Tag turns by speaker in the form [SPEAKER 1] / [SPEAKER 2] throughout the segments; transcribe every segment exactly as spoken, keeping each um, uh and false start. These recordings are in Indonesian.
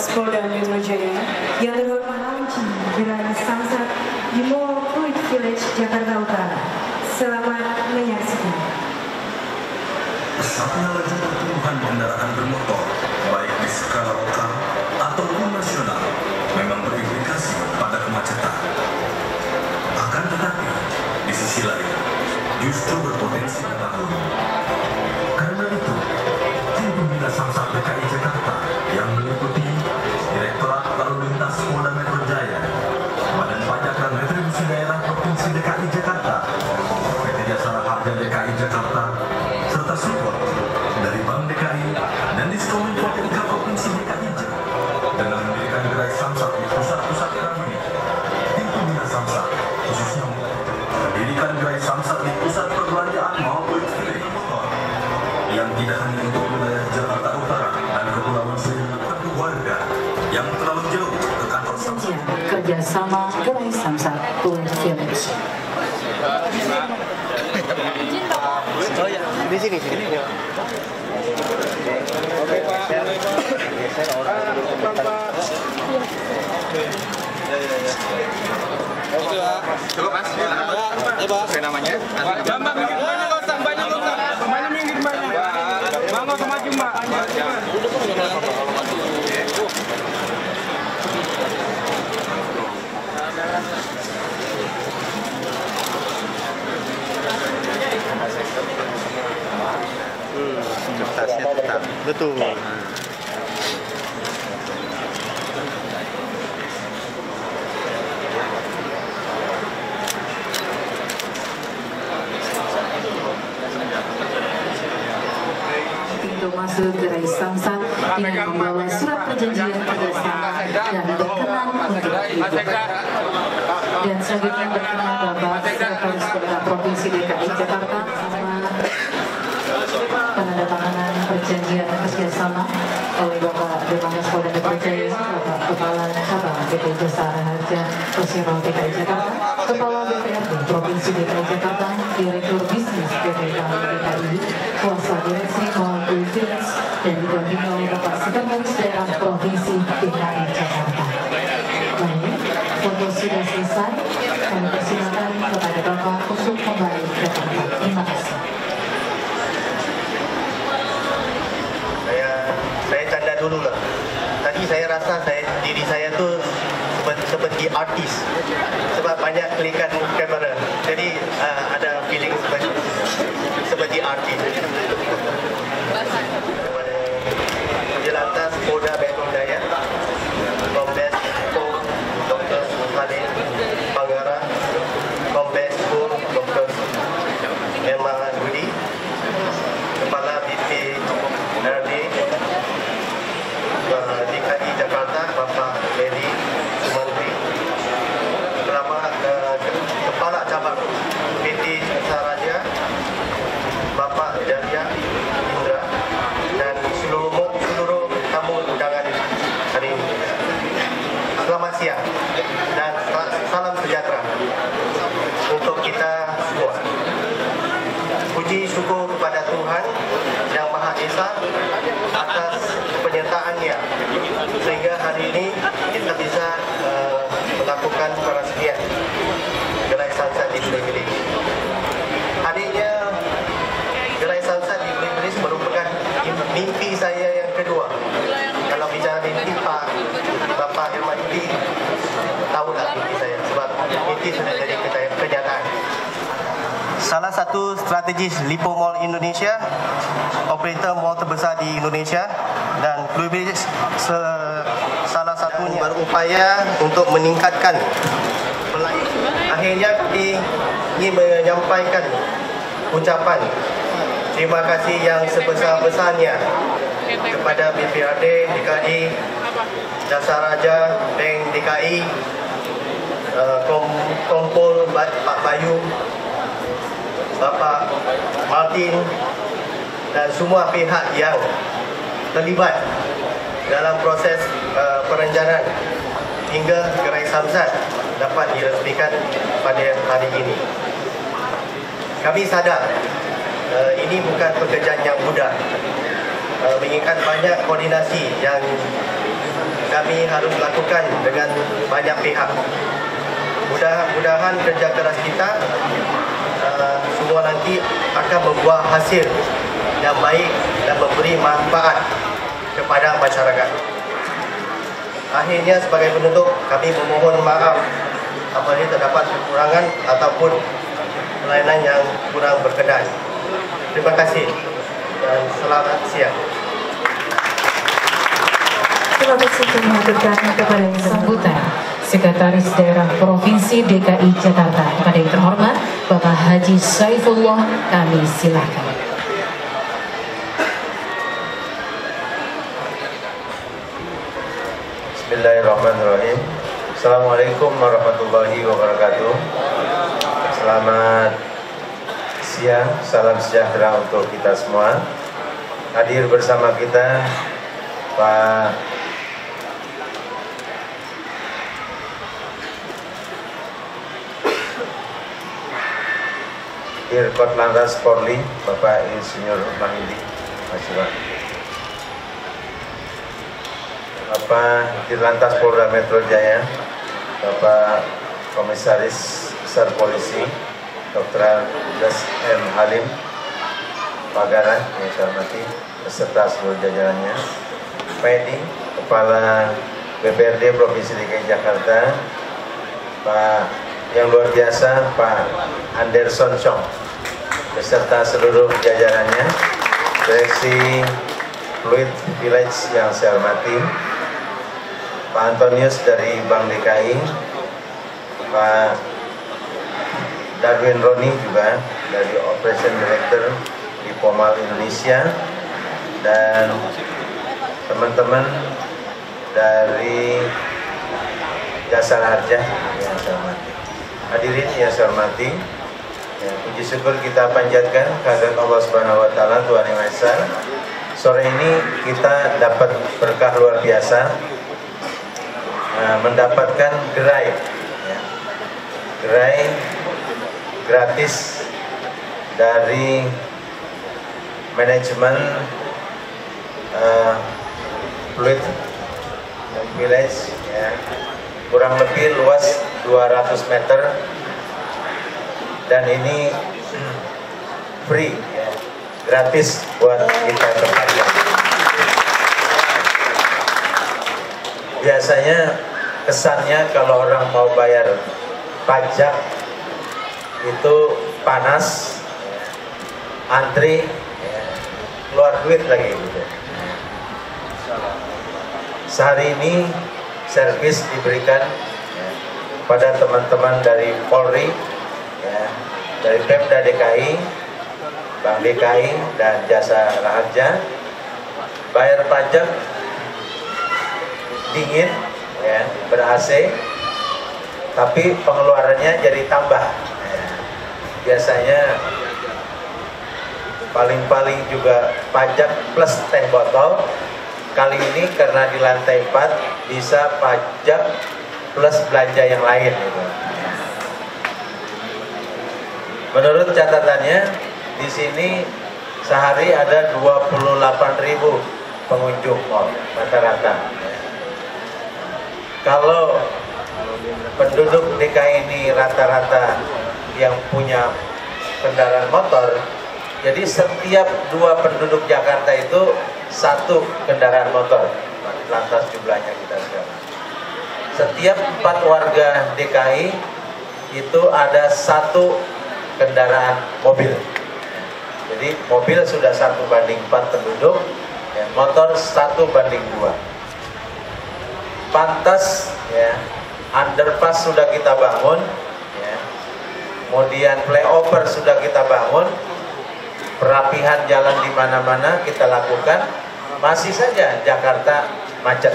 [SPEAKER 1] Polres Polda Metro Jaya yang terhormat launching Gerai Samsat di Mall Fruit Village, Jakarta Utara. Selamat menyaksikan.
[SPEAKER 2] Pesatnya laju pertumbuhan kendaraan bermotor, baik di skala lokal ataupun nasional, memang berimplikasi pada kemacetan. Akan tetapi, di sisi lain, justru berpotensi menambah. Karena itu, tim pembina Samsat D K I Jakarta yang meliputi Direktorat Lalu Lintas Polda Metro Jaya, Badan Pajak dan Retribusi Daerah Provinsi D K I Jakarta, P T Jasara Harja D K I Jakarta, serta support dari Bank D K I dan Diskominfo P tiga Provinsi D K I dengan mendirikan gerai Samsat di pusat-pusat kami. Tim pembina Samsat khususnya mendirikan gerai Samsat di pusat perbelanjaan maupun village motor yang tidak hanya untuk wilayah Jakarta Utara dan Kepulauan Seribu, tapi warga yang terlalu jauh ke kantor Samsat.
[SPEAKER 3] Kerjasama gerai Samsat Fruit Village.
[SPEAKER 4] Oh ya, di sini sini. Oke Pak. Pak. Ya ya ya. Oke Pak. Cukup Mas. Ya, ya Pak. Oke namanya. Bambang minggir banyak kok, banyak kok. Banyak minggir banyak. Bang kok maju Mbak. Hmm, kertasnya tetap betul.
[SPEAKER 3] Pintu masuk gerai Samsat dengan membawa surat perjanjian kerjasama dan berkenan untuk hidup. Dan selanjutnya berkenan Bapak Sekretaris Daerah Provinsi D K I Jakarta penandatanganan perjanjian kerjasama oleh Bapak Dirlantas Polda Metro Jaya, Bapak Kepala Cabang P T Jasara Harja Persero D K I Jakarta, Kepala B P R D Provinsi D K I Jakarta, Direktur Bisnis P T K D K I, Kuasa Direksi Mall Fruit Village, dan didampingi oleh Bapak Sekretaris Daerah Provinsi D K I Jakarta. Baik, foto sudah selesai. Kami persilakan kepada Bapak untuk kembali ke Jakarta. Terima kasih.
[SPEAKER 4] Saya saya canda dulu lah. Tadi saya rasa saya diri saya tuh seperti, seperti artis sebab banyak kelikan kamera. Jadi uh, ada feeling seperti seperti artis. Dirlantas Polda Metro Jaya, Kombes Pol Doktor Halim Panggara, Kombes Pol Doktor Emma Budi, Kepala B P R D D K I Jakarta Bapak Heri Sumantri, Kepala Cabang P T Saraja Bapak Jaya Indra, dan seluruh seluruh tamu undangan hari ini. Selamat siang dan salam sejahtera untuk kita semua. Puji syukur kepada Tuhan Yang Maha Esa atas penyertaannya sehingga hari ini kita bisa uh, melakukan peresmian Gerai Samsat di Fruit Village. Hadirnya Gerai Samsat di Fruit Village merupakan mimpi saya yang kedua. Kalau bicara mimpi, Pak Bapak Herman Yudi tahulah mimpi saya sebab mimpi sudah jadi kenyataan. Salah satu strategis Lipo Mall Indonesia, operator mall terbesar di Indonesia, dan Fruit Village salah satunya berupaya untuk meningkatkan. Akhirnya kami ingin menyampaikan ucapan terima kasih yang sebesar-besarnya kepada B P R D D K I, Jasara Harja, Bank D K I, Kompol Pak Bayu, Bapak Martin, dan semua pihak yang terlibat dalam proses uh, perencanaan hingga Gerai Samsat dapat diresmikan pada hari ini. Kami sadar uh, ini bukan pekerjaan yang mudah, uh, mengingat banyak koordinasi yang kami harus lakukan dengan banyak pihak. Mudah-mudahan kerja keras kita uh, semua nanti akan membuah hasil yang baik dan memberi manfaat kepada masyarakat. Akhirnya sebagai penutup, kami memohon maaf apabila terdapat kekurangan ataupun pelayanan yang kurang berkenan. Terima kasih dan selamat siang.
[SPEAKER 1] Terima kasih mengaturkan kepada yang
[SPEAKER 3] Sambutan Sekretaris Daerah Provinsi D K I Jakarta kepada yang terhormat Bapak Haji Saifullah, kami silakan.
[SPEAKER 5] Bismillahirrahmanirrahim. Assalamualaikum warahmatullahi wabarakatuh. Selamat siang, salam sejahtera untuk kita semua. Hadir bersama kita Pak Dirkot Lantas Polri, Bapak Insinyur Mahindi, Masih Pak. Bapak Dirlantas Polda Metro Jaya, Bapak Komisaris Besar Polisi, Doktor Andes M. Halim, Pak Garah, yang saya hormati, beserta seluruh jajarannya, Pak Edi, Kepala B P R D Provinsi D K I Jakarta, Pak yang luar biasa, Pak Anderson Chong, beserta seluruh jajarannya, Direksi Fluid Village yang saya hormati, Pak Antonius dari Bank D K I, Pak Darwin Roni juga dari Operation Director di Pomal Indonesia, dan teman-teman dari Jasa Harja yang saya hormati. Hadirin yang saya hormati, ya, puji syukur kita panjatkan kehadirat Allah Subhanahu Wa Taala, Tuhan Yang Maha Esa. Sore ini kita dapat berkah luar biasa, uh, mendapatkan gerai, ya, gerai gratis dari manajemen uh, Fluid Village, ya, kurang lebih luas dua ratus meter, dan ini free, ya, gratis buat kita tempatnya. Biasanya kesannya kalau orang mau bayar pajak itu panas, antri, ya, keluar duit lagi gitu. Sehari ini servis diberikan, ya, pada teman-teman dari Polri, ya, dari Pemda D K I, Bank D K I, dan Jasa Raharja. Bayar pajak dingin, ya, ber-A C, tapi pengeluarannya jadi tambah, ya. Biasanya paling-paling juga pajak plus teh botol. Kali ini karena di lantai empat bisa pajak plus belanja yang lain, gitu. Menurut catatannya di sini sehari ada dua puluh delapan ribu pengunjung mall rata-rata. Kalau penduduk D K I ini rata-rata yang punya kendaraan motor, jadi setiap dua penduduk Jakarta itu satu kendaraan motor. Lantas jumlahnya kita sekarang. Setiap empat warga D K I itu ada satu kendaraan mobil. Jadi mobil sudah satu banding empat penduduk, ya, motor satu banding dua. Pantas, ya, underpass sudah kita bangun, ya, kemudian flyover sudah kita bangun, perapihan jalan di mana-mana kita lakukan, masih saja Jakarta macet.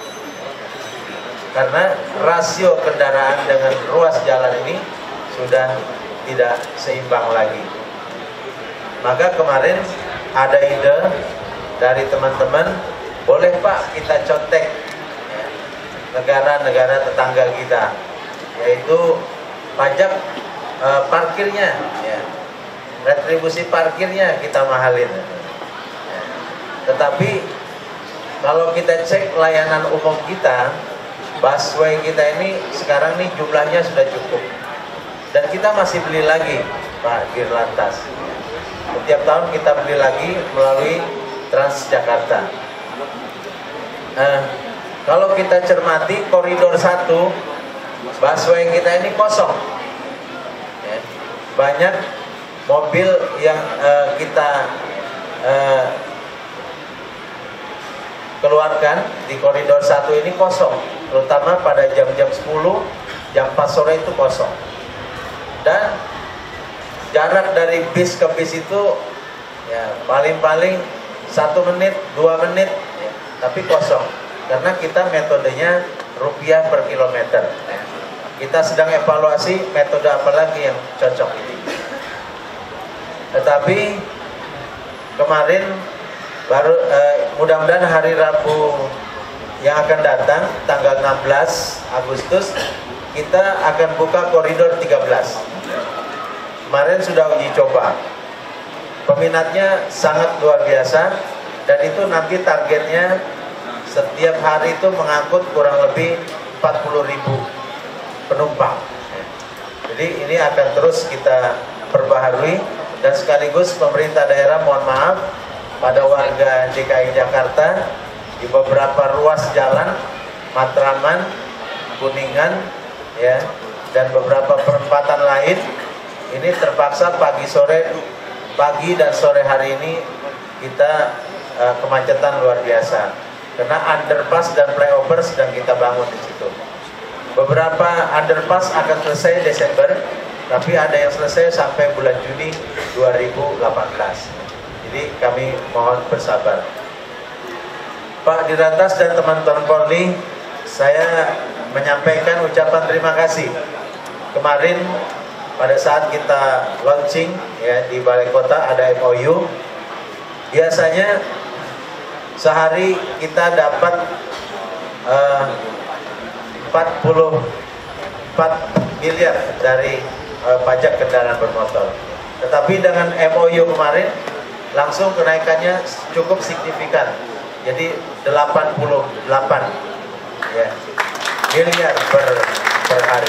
[SPEAKER 5] Karena rasio kendaraan dengan ruas jalan ini sudah tidak seimbang lagi. Maka kemarin ada ide dari teman-teman, boleh Pak kita contek, ya, negara-negara tetangga kita, yaitu pajak e, parkirnya, ya, retribusi parkirnya kita mahalin. Ya. Tetapi kalau kita cek layanan umum kita, busway kita ini sekarang nih jumlahnya sudah cukup. Dan kita masih beli lagi, Pak Dirlantas. Setiap tahun kita beli lagi melalui Transjakarta. Nah, kalau kita cermati koridor satu, busway kita ini kosong. Ya, banyak mobil yang uh, kita uh, keluarkan di koridor satu ini kosong, terutama pada jam-jam sepuluh, jam empat sore itu kosong. Dan jarak dari bis ke bis itu ya paling-paling satu menit, dua menit, ya, tapi kosong. Karena kita metodenya rupiah per kilometer. Kita sedang evaluasi metode apa lagi yang cocok ini. Tetapi kemarin baru eh, mudah-mudahan hari Rabu yang akan datang tanggal enam belas Agustus kita akan buka koridor tiga belas. Kemarin sudah uji coba. Peminatnya sangat luar biasa dan itu nanti targetnya setiap hari itu mengangkut kurang lebih empat puluh ribu penumpang. Jadi ini akan terus kita perbaharui dan sekaligus pemerintah daerah mohon maaf pada warga D K I Jakarta di beberapa ruas jalan Matraman, Kuningan, ya, dan beberapa perempatan lain ini terpaksa pagi sore pagi dan sore hari ini kita uh, kemacetan luar biasa karena underpass dan flyover sedang kita bangun di situ. Beberapa underpass akan selesai Desember, tapi ada yang selesai sampai bulan Juni dua ribu delapan belas. Jadi kami mohon bersabar. Pak Dirlantas dan teman-teman Polri, saya menyampaikan ucapan terima kasih. Kemarin pada saat kita launching ya di Balai Kota ada M O U. Biasanya sehari kita dapat uh, empat puluh empat miliar dari uh, pajak kendaraan bermotor. Tetapi dengan M O U kemarin langsung kenaikannya cukup signifikan. Jadi delapan puluh delapan ya, miliar per, per hari.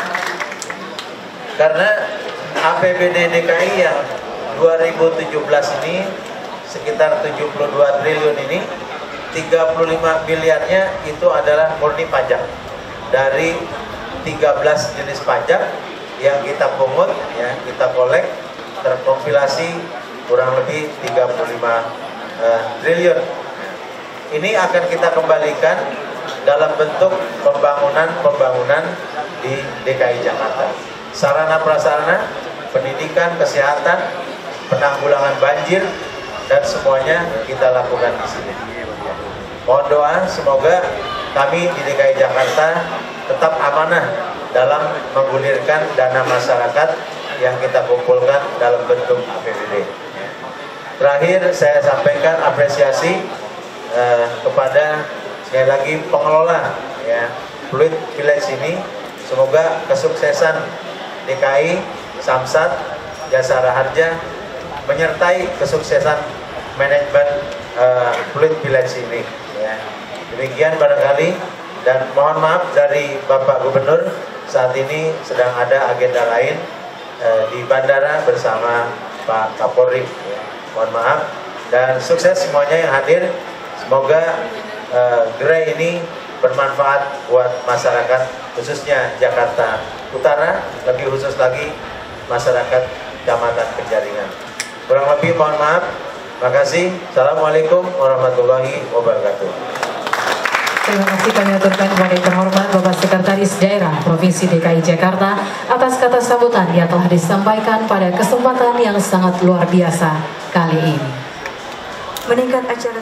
[SPEAKER 5] Karena A P B D D K I yang dua ribu tujuh belas ini sekitar tujuh puluh dua triliun ini, tiga puluh lima miliarnya itu adalah murni pajak. Dari tiga belas jenis pajak yang kita pungut, ya, kita kolek, terkompilasi kurang lebih tiga puluh lima uh, triliun. Ini akan kita kembalikan dalam bentuk pembangunan-pembangunan di D K I Jakarta. Sarana prasarana, pendidikan, kesehatan, penanggulangan banjir, dan semuanya kita lakukan di sini. Mohon doa semoga kami di D K I Jakarta tetap amanah dalam menggulirkan dana masyarakat yang kita kumpulkan dalam bentuk A P B D. Terakhir saya sampaikan apresiasi eh, kepada sekali lagi pengelola ya Fluid Village ini. Semoga kesuksesan D K I, Samsat, Jasara Harja menyertai kesuksesan manajemen uh, Fluid Village ini. Ya. Demikian barangkali, dan mohon maaf dari Bapak Gubernur saat ini sedang ada agenda lain uh, di bandara bersama Pak Kapolri. Ya. Mohon maaf dan sukses semuanya yang hadir. Semoga uh, gerai ini bermanfaat buat masyarakat khususnya Jakarta Utara, lebih khusus lagi masyarakat Kecamatan Penjaringan. Kurang lebih mohon maaf. Terima kasih. Assalamualaikum warahmatullahi wabarakatuh.
[SPEAKER 3] Terima kasih kami aturkan kepada yang terhormat Bapak Sekretaris Daerah Provinsi D K I Jakarta atas kata sambutan yang telah disampaikan pada kesempatan yang sangat luar biasa kali ini.
[SPEAKER 1] Meningkat acara.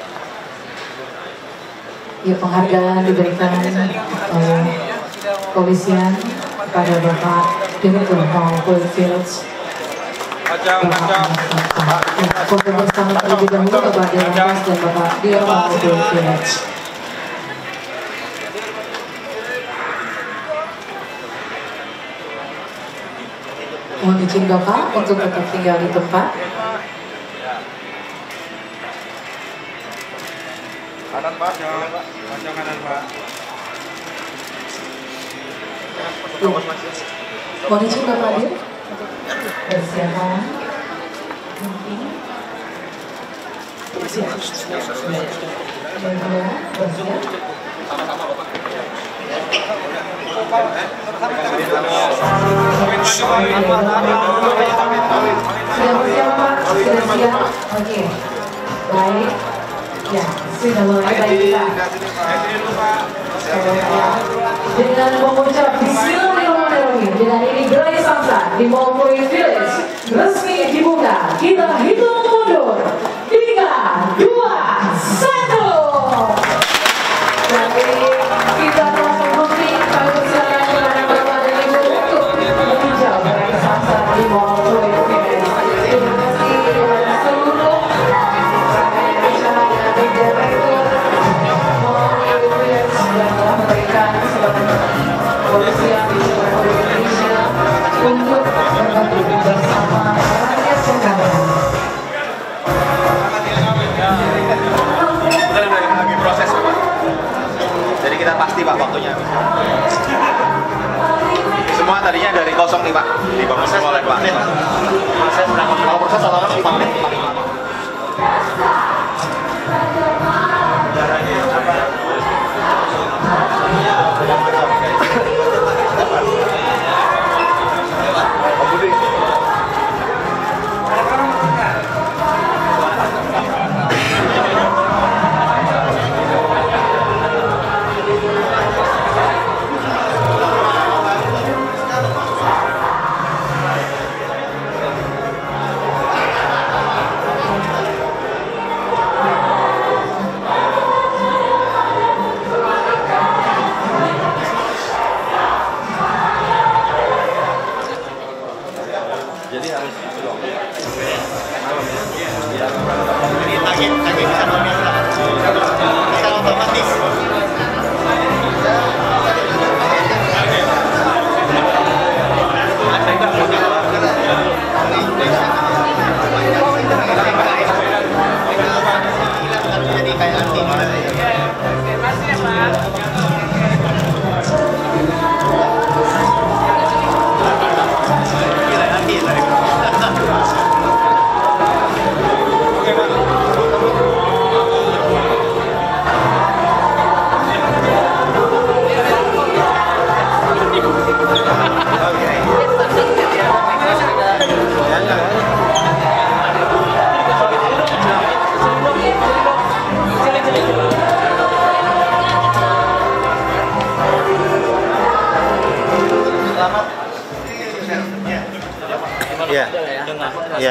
[SPEAKER 3] Yuk, penghargaan diberikan oleh kepolisian kepada Bapak Direktur Fluid Village. Foto bersama terlebih dahulu Bapak Dirlantas dan Bapak Dirlantas Fluid Village. Mohon izin Bapak untuk tetap tinggal di tempat.
[SPEAKER 6] Pak. Pojok kanan, Pak.
[SPEAKER 3] Polisi sudah hadir. Persiapan. Bersiap. Bersiap. Sudah bersiap Pak? Sudah siap? Oke. Baik. Ya, sudah mulai baik Pak. Dengan mengucap Bismillahirrahmanirrahim, dengan ini Gerai Samsa di Mall Village resmi dibuka. Kita hitung mundur. Tiga, dua, satu. Jadi kita langsung bukti kami persilakan kepada Bapak dan Ibu untuk meninjau Gerai Samsa di Mall Village. Terima kasih kepada seluruh acara dari Direktur Mall Village yang telah memberikan kesempatan kepolisian di seluruh Indonesia untuk berbagi bersama rakyat sekalian.
[SPEAKER 6] Lagi proses, Pak. Jadi kita pasti Pak waktunya. Semua tadinya dari kosong nih Pak, dibangun semua oleh Pak. Proses kalau proses otomatis lima menit. Jadi harus dong. Ini tagih, tagih bisa pemirsa. Bisa otomatis. Jadi kayak anti. Masih ya Pak.
[SPEAKER 5] Ya, ya,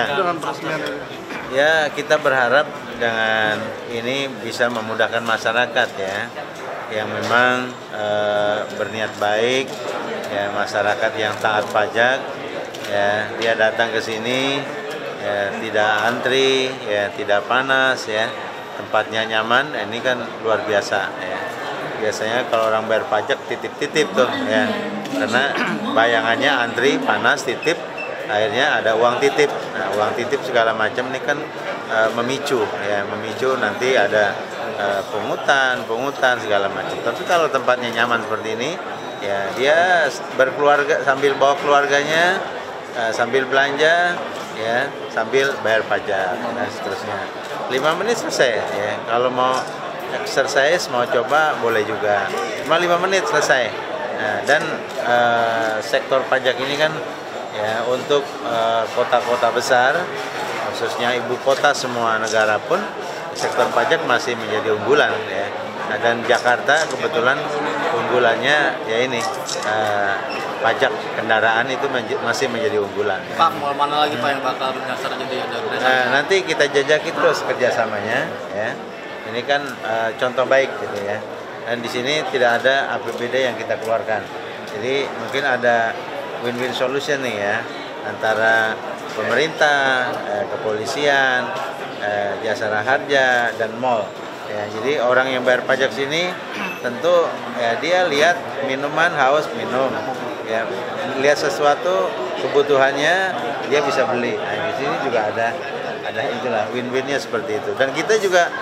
[SPEAKER 5] ya kita berharap dengan ini bisa memudahkan masyarakat ya, yang memang e, berniat baik, ya masyarakat yang taat pajak, ya dia datang ke sini, ya tidak antri, ya tidak panas, ya tempatnya nyaman, ini kan luar biasa ya. Biasanya kalau orang bayar pajak titip-titip tuh ya, karena bayangannya antri, panas, titip. Akhirnya ada uang titip. Nah, uang titip segala macam ini kan e, memicu, ya memicu nanti ada e, pungutan, pungutan segala macam. Tapi kalau tempatnya nyaman seperti ini, ya dia berkeluarga sambil bawa keluarganya, e, sambil belanja, ya sambil bayar pajak dan seterusnya. Lima menit selesai. Ya, kalau mau exercise, mau coba boleh juga. Cuma lima menit selesai. Nah, dan e, sektor pajak ini kan ya untuk kota-kota uh, besar, khususnya ibu kota semua negara pun sektor pajak masih menjadi unggulan ya. Nah, dan Jakarta kebetulan unggulannya ya ini uh, pajak kendaraan itu menj masih menjadi unggulan. Ya.
[SPEAKER 6] Pak, mau mana lagi Pak yang bakal menyasar jadi ada?
[SPEAKER 5] Nah, nanti kita jajaki terus kerjasamanya ya. Ini kan uh, contoh baik gitu ya. Dan di sini tidak ada A P B D yang kita keluarkan. Jadi mungkin ada win-win solution nih ya, antara pemerintah, eh, kepolisian, eh, jasara harja dan mall. Ya, jadi orang yang bayar pajak sini tentu ya dia lihat minuman haus minum, ya lihat sesuatu kebutuhannya dia bisa beli. Nah, di sini juga ada ada itulah win-winnya seperti itu. Dan kita juga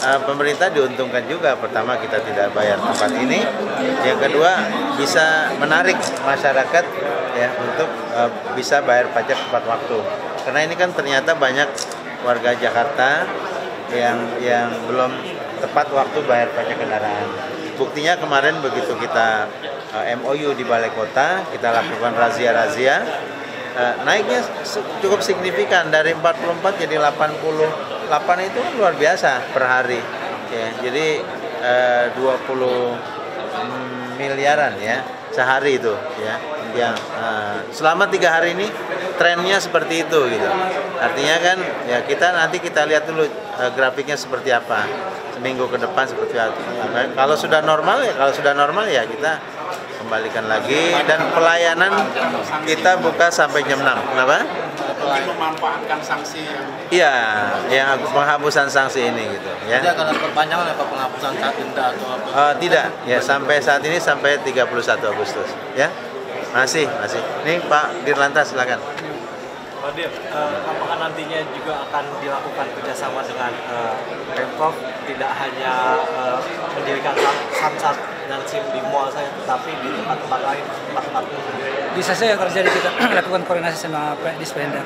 [SPEAKER 5] uh, pemerintah diuntungkan juga. Pertama, kita tidak bayar tempat ini. Yang kedua, bisa menarik masyarakat ya untuk uh, bisa bayar pajak tepat waktu. Karena ini kan ternyata banyak warga Jakarta yang yang belum tepat waktu bayar pajak kendaraan. Buktinya kemarin begitu kita uh, M O U di Balai Kota, kita lakukan razia-razia, uh, naiknya cukup signifikan dari empat puluh empat jadi delapan puluh delapan, itu luar biasa per hari. Ya, jadi uh, dua puluh miliaran ya sehari itu ya. Yang uh, selama tiga hari ini trennya seperti itu gitu. Artinya kan ya kita nanti kita lihat dulu uh, grafiknya seperti apa seminggu ke depan seperti apa. Nah, kalau sudah normal ya kalau sudah normal ya kita kembalikan lagi, dan pelayanan kita buka sampai jam enam. Kenapa?
[SPEAKER 6] Memanfaatkan sanksi yang
[SPEAKER 5] iya, yang penghapusan sanksi ini gitu ya.
[SPEAKER 6] tidak akan perpanjangan apa penghapusan saat denda atau apa?
[SPEAKER 5] Uh, tidak ya, sampai saat ini sampai tiga puluh satu Agustus ya. Masih, masih. Ini Pak Dirlantas, silakan.
[SPEAKER 7] Pak Dir, uh, apakah nantinya juga akan dilakukan kerjasama dengan uh, Pemprov, tidak hanya uh, mendirikan samsat dan SIM di mall saja, tetapi di tempat-tempat lain, tempat-tempat umum?
[SPEAKER 8] Bisa saja yang terjadi, kita lakukan koordinasi sama Dispenda.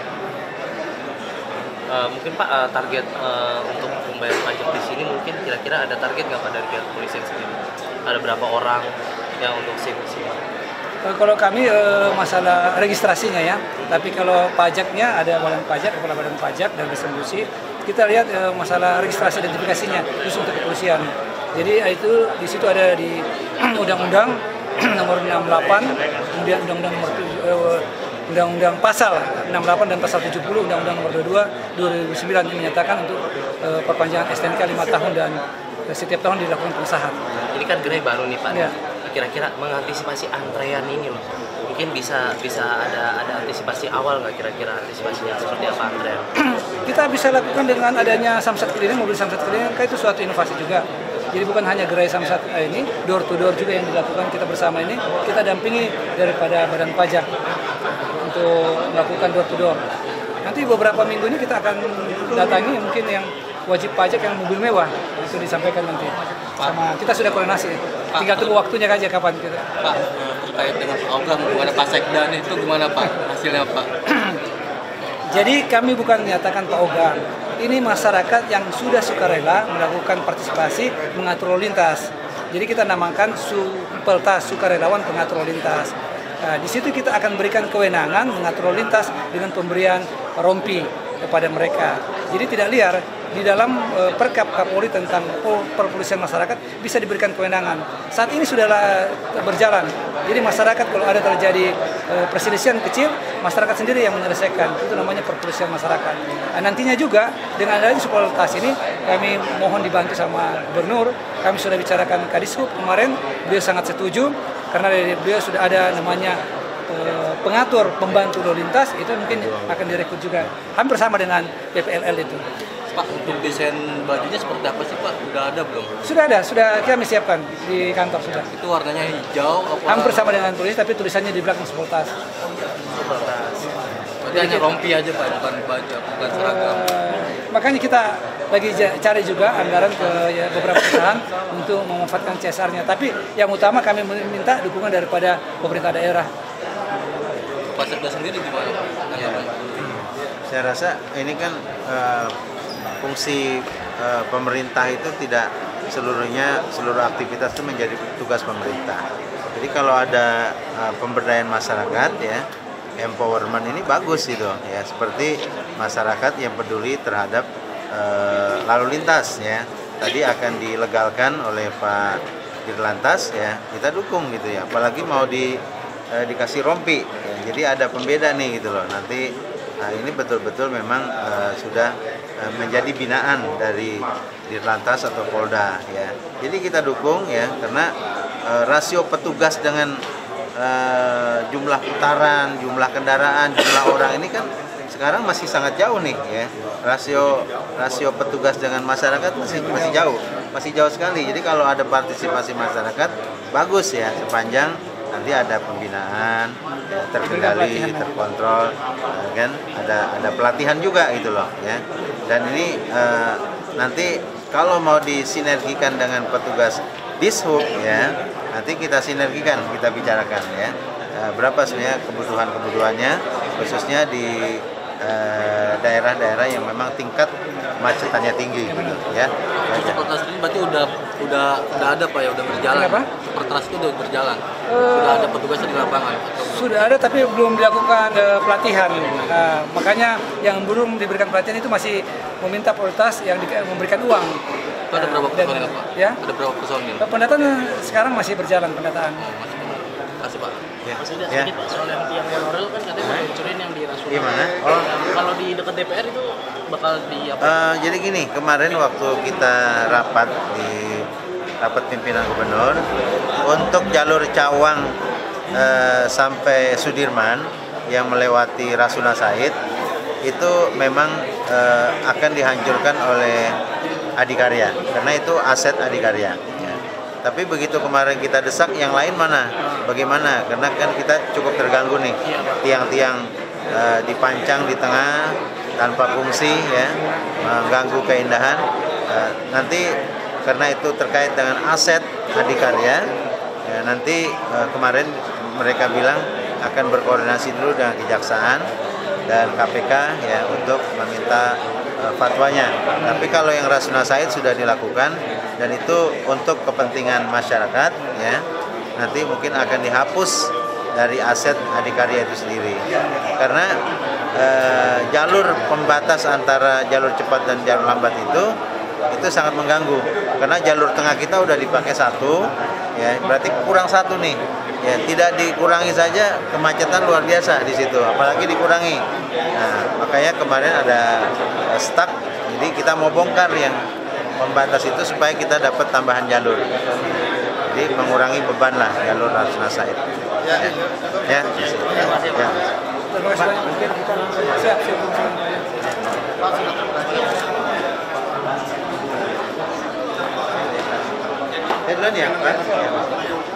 [SPEAKER 9] Uh, mungkin Pak uh, target uh, untuk membayar pajak di sini mungkin kira-kira ada target nggak Pak dari pihak kepolisian sendiri? Ada berapa orang yang untuk SIM SIM?
[SPEAKER 8] Kalau kami e, masalah registrasinya ya, tapi kalau pajaknya ada badan pajak, kepala badan pajak dan distribusi, kita lihat e, masalah registrasi identifikasinya khusus untuk kepolisian. Jadi itu di situ ada di undang-undang nomor enam puluh delapan, kemudian undang-undang nomor e, undang-undang pasal enam puluh delapan dan pasal tujuh puluh undang-undang nomor dua puluh dua dua ribu sembilan yang menyatakan untuk e, perpanjangan S T N K lima tahun dan setiap tahun dilakukan pengesahan.
[SPEAKER 9] Ini kan gerai baru nih Pak.
[SPEAKER 8] Ya.
[SPEAKER 9] Kira-kira mengantisipasi antrean ini loh, mungkin bisa bisa ada ada antisipasi awal nggak kira-kira antisipasinya seperti apa antrean?
[SPEAKER 8] Kita bisa lakukan dengan adanya samsat keliling, mobil samsat keliling, itu suatu inovasi juga. Jadi bukan hanya gerai samsat ini, door to door juga yang dilakukan kita bersama ini, kita dampingi daripada badan pajak untuk melakukan door to door. Nanti beberapa minggu ini kita akan datangi mungkin yang wajib pajak yang mobil mewah, itu disampaikan nanti. Sama kita sudah koordinasi, tinggal tunggu waktunya aja kapan kita.
[SPEAKER 10] Pak, terkait dengan program hubungan Pak Sekda itu gimana Pak hasilnya Pak?
[SPEAKER 8] Jadi kami bukan menyatakan Pak Ogan, ini masyarakat yang sudah sukarela melakukan partisipasi mengatur lalu lintas. Jadi kita namakan Supeltas, sukarelawan pengatur lalu lintas. Nah, di situ kita akan berikan kewenangan mengatur lalu lintas dengan pemberian rompi kepada mereka. Jadi tidak liar. Di dalam e, Perkap Kapolri tentang perpolisian masyarakat bisa diberikan kewenangan. Saat ini sudah berjalan. Jadi masyarakat kalau ada terjadi e, perselisihan kecil, masyarakat sendiri yang menyelesaikan. Itu namanya perpolisian masyarakat. Nah, nantinya juga dengan adanya Supeltas ini kami mohon dibantu sama Gubernur. Kami sudah bicarakan Kadishub kemarin, beliau sangat setuju karena dari beliau sudah ada namanya e, pengatur pembantu lalu lintas, itu mungkin akan direkrut juga. Hampir sama dengan P P L L itu.
[SPEAKER 10] Pak, untuk desain bajunya seperti apa sih Pak? Sudah ada belum?
[SPEAKER 8] Sudah ada, sudah kami siapkan di kantor sudah.
[SPEAKER 10] Itu warnanya hijau apa?
[SPEAKER 8] Hampir sama dengan polisi, tapi tulisannya di belakang Supeltas.
[SPEAKER 10] Berarti hanya rompi aja Pak, bukan baju, bukan seragam.
[SPEAKER 8] Uh, makanya kita lagi cari juga anggaran ke ya, beberapa perusahaan untuk memanfaatkan C S R-nya. Tapi yang utama kami minta dukungan daripada pemerintah daerah.
[SPEAKER 10] Pak Sekda sendiri gimana Pak? Ya.
[SPEAKER 5] Saya rasa ini kan uh, fungsi uh, pemerintah itu tidak seluruhnya, seluruh aktivitas itu menjadi tugas pemerintah. Jadi kalau ada uh, pemberdayaan masyarakat ya, empowerment ini bagus gitu ya, seperti masyarakat yang peduli terhadap uh, lalu lintas ya. Tadi akan dilegalkan oleh Pak Dirlantas ya, kita dukung gitu ya. Apalagi mau di uh, dikasih rompi ya. Jadi ada pembeda nih gitu loh. Nanti nah ini betul-betul memang uh, sudah uh, menjadi binaan dari Dirlantas atau Polda ya. Jadi kita dukung ya, karena uh, rasio petugas dengan uh, jumlah putaran, jumlah kendaraan, jumlah orang ini kan sekarang masih sangat jauh nih ya. Rasio rasio petugas dengan masyarakat masih masih jauh, masih jauh sekali. Jadi kalau ada partisipasi masyarakat bagus ya, sepanjang nanti ada pembinaan, ya, terkendali, terkontrol, kan? Ada ada pelatihan juga gitu loh, ya. Dan ini uh, nanti kalau mau disinergikan dengan petugas Dishub ya, nanti kita sinergikan, kita bicarakan ya. Uh, berapa sebenarnya kebutuhan-kebutuhannya, khususnya di daerah-daerah uh, yang memang tingkat macetannya tinggi gitu ya.
[SPEAKER 10] Supertras ini berarti udah udah udah ada Pak ya, udah berjalan.
[SPEAKER 8] Kenapa?
[SPEAKER 10] Supertras itu udah berjalan.
[SPEAKER 8] Uh,
[SPEAKER 10] sudah ada petugasnya di lapangan.
[SPEAKER 8] Sudah ada tapi belum dilakukan uh, pelatihan. Uh, makanya yang belum diberikan pelatihan itu masih meminta prioritas yang di, memberikan uang.
[SPEAKER 10] Itu ada berapa personil Pak?
[SPEAKER 8] Ya?
[SPEAKER 10] Ada berapa personil?
[SPEAKER 8] Pendataan sekarang masih berjalan pendataan.
[SPEAKER 10] Oh, masih berjalan. Kasih Pak.
[SPEAKER 11] Ya. Mas Yuda,
[SPEAKER 5] Ya.
[SPEAKER 11] sedikit Pak, soal yang tiang monorail kan katanya mau hancurin yang di Rasuna.
[SPEAKER 5] Gimana? Oh.
[SPEAKER 11] Kalau di dekat D P R itu bakal di apa?
[SPEAKER 5] Uh, jadi gini, kemarin waktu kita rapat di rapat pimpinan gubernur untuk jalur Cawang uh, sampai Sudirman yang melewati Rasuna Said itu memang uh, akan dihancurkan oleh Adikarya karena itu aset Adikarya. Ya. Tapi begitu kemarin kita desak, yang lain mana? Bagaimana? Karena kan kita cukup terganggu nih, tiang-tiang uh, dipancang di tengah tanpa fungsi ya, mengganggu keindahan. Uh, nanti karena itu terkait dengan aset Adikarya, ya, nanti uh, kemarin mereka bilang akan berkoordinasi dulu dengan Kejaksaan dan K P K ya untuk meminta uh, fatwanya. Tapi kalau yang Rasuna Said sudah dilakukan dan itu untuk kepentingan masyarakat ya, nanti mungkin akan dihapus dari aset Adikarya itu sendiri. Karena uh, jalur pembatas antara jalur cepat dan jalur lambat itu itu sangat mengganggu. Karena jalur tengah kita udah dipakai satu ya, berarti kurang satu nih. Ya, tidak dikurangi saja kemacetan luar biasa di situ, apalagi dikurangi. Nah, makanya kemarin ada uh, stuck, jadi kita mau bongkar yang pembatas itu supaya kita dapat tambahan jalur. Jadi mengurangi beban lah jalur Rasuna Said. Ya, ya.
[SPEAKER 8] Terima kasih Pak. Terima kasih banyak. Mungkin kita langsung siap siap.
[SPEAKER 5] Eh, duluan ya, Pak.